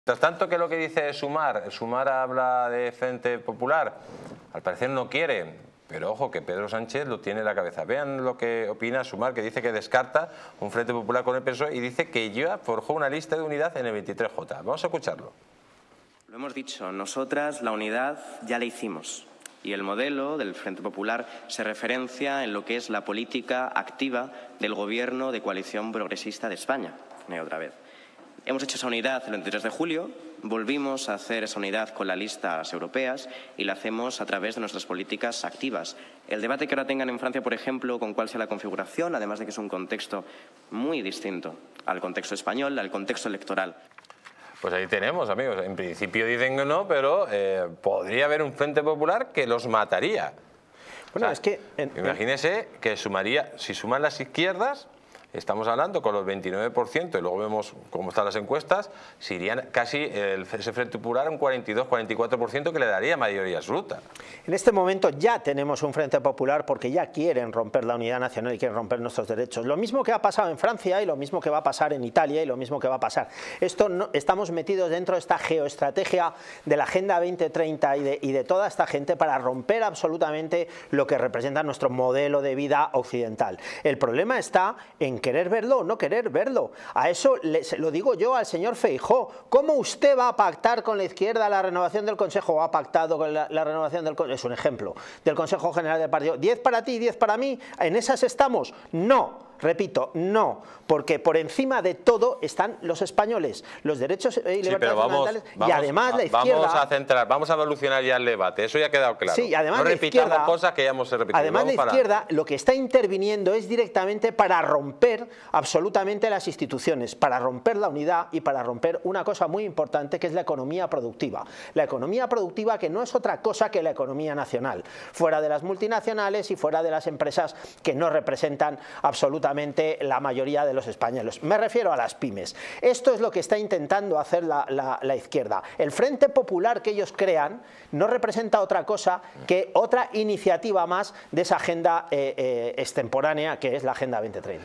Mientras tanto, ¿qué es lo que dice Sumar? Sumar habla de Frente Popular. Al parecer no quiere, pero ojo que Pedro Sánchez lo tiene en la cabeza. Vean lo que opina Sumar, que dice que descarta un Frente Popular con el PSOE y dice que ya forjó una lista de unidad en el 23J. Vamos a escucharlo. Lo hemos dicho, nosotras la unidad ya la hicimos. Y el modelo del Frente Popular se referencia en lo que es la política activa del Gobierno de coalición progresista de España. Otra vez. Hemos hecho esa unidad el 23 de julio, volvimos a hacer esa unidad con las listas europeas y la hacemos a través de nuestras políticas activas. El debate que ahora tengan en Francia, por ejemplo, con cuál sea la configuración, además de que es un contexto muy distinto al contexto español, al contexto electoral. Pues ahí tenemos, amigos. En principio dicen que no, pero podría haber un Frente Popular que los mataría. Bueno, o sea, es que... imagínese que sumaría, si suman las izquierdas, estamos hablando con los 29%, y luego vemos cómo están las encuestas, se irían casi ese Frente Popular un 42-44% que le daría mayoría absoluta. En este momento ya tenemos un Frente Popular porque ya quieren romper la unidad nacional y quieren romper nuestros derechos. Lo mismo que ha pasado en Francia y lo mismo que va a pasar en Italia y lo mismo que va a pasar. Estamos metidos dentro de esta geoestrategia de la Agenda 2030 y de toda esta gente para romper absolutamente lo que representa nuestro modelo de vida occidental. El problema está en querer verlo o no querer verlo. A eso lo digo yo al señor Feijóo. ¿Cómo usted va a pactar con la izquierda la renovación del Consejo? ¿O ha pactado con la renovación del Consejo? Es un ejemplo. Del Consejo General del Partido. ¿10 para ti, 10 para mí? ¿En esas estamos? No. Repito, no, porque por encima de todo están los españoles, los derechos y libertades fundamentales, y además la izquierda... Vamos a evolucionar ya el debate, eso ya ha quedado claro. Sí, además no repitamos cosas que ya hemos repetido. Además la izquierda lo que está interviniendo es directamente para romper absolutamente las instituciones, para romper la unidad y para romper una cosa muy importante que es la economía productiva. La economía productiva que no es otra cosa que la economía nacional, fuera de las multinacionales y fuera de las empresas que no representan absolutamente la mayoría de los españoles. Me refiero a las pymes. Esto es lo que está intentando hacer la izquierda. El Frente Popular que ellos crean no representa otra cosa que otra iniciativa más de esa agenda extemporánea que es la Agenda 2030.